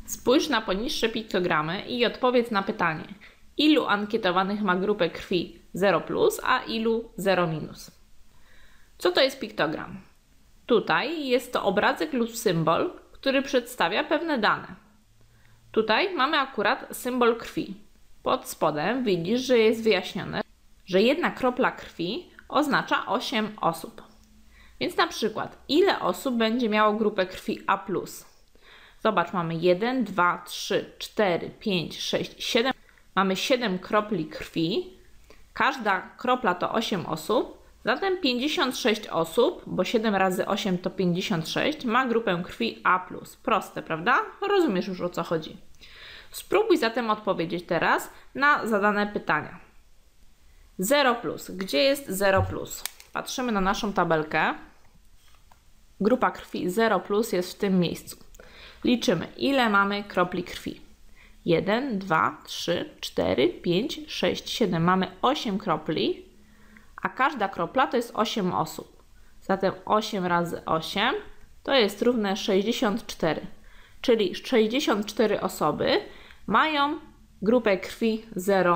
Spójrz na poniższe piktogramy i odpowiedz na pytanie, ilu ankietowanych ma grupę krwi 0+, a ilu 0-. Co to jest piktogram? Tutaj jest to obrazek lub symbol, który przedstawia pewne dane. Tutaj mamy akurat symbol krwi. Pod spodem widzisz, że jest wyjaśnione, że jedna kropla krwi oznacza 8 osób. Więc na przykład, ile osób będzie miało grupę krwi A+. Zobacz, mamy 1, 2, 3, 4, 5, 6, 7. Mamy 7 kropli krwi. Każda kropla to 8 osób. Zatem 56 osób, bo 7 razy 8 to 56, ma grupę krwi A+. Proste, prawda? Rozumiesz już, o co chodzi. Spróbuj zatem odpowiedzieć teraz na zadane pytania. 0+. Gdzie jest 0+? Patrzymy na naszą tabelkę. Grupa krwi 0+ jest w tym miejscu. Liczymy, ile mamy kropli krwi. 1, 2, 3, 4, 5, 6, 7. Mamy 8 kropli, a każda kropla to jest 8 osób. Zatem 8 razy 8 to jest równe 64. Czyli 64 osoby mają grupę krwi 0+.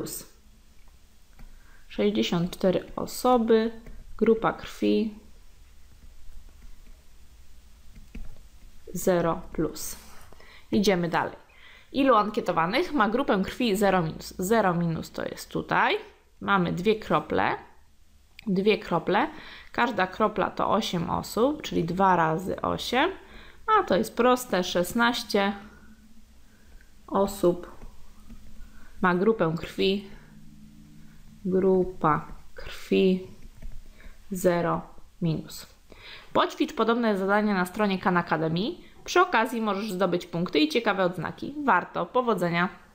64 osoby, grupa krwi 0+. Idziemy dalej. Ilu ankietowanych ma grupę krwi 0-? 0- to jest tutaj. Mamy dwie krople. Każda kropla to 8 osób, czyli 2 razy 8. A to jest proste, 16 osób ma grupę krwi. Grupa krwi 0-. Poćwicz podobne zadania na stronie Khan Academy. Przy okazji możesz zdobyć punkty i ciekawe odznaki. Warto. Powodzenia!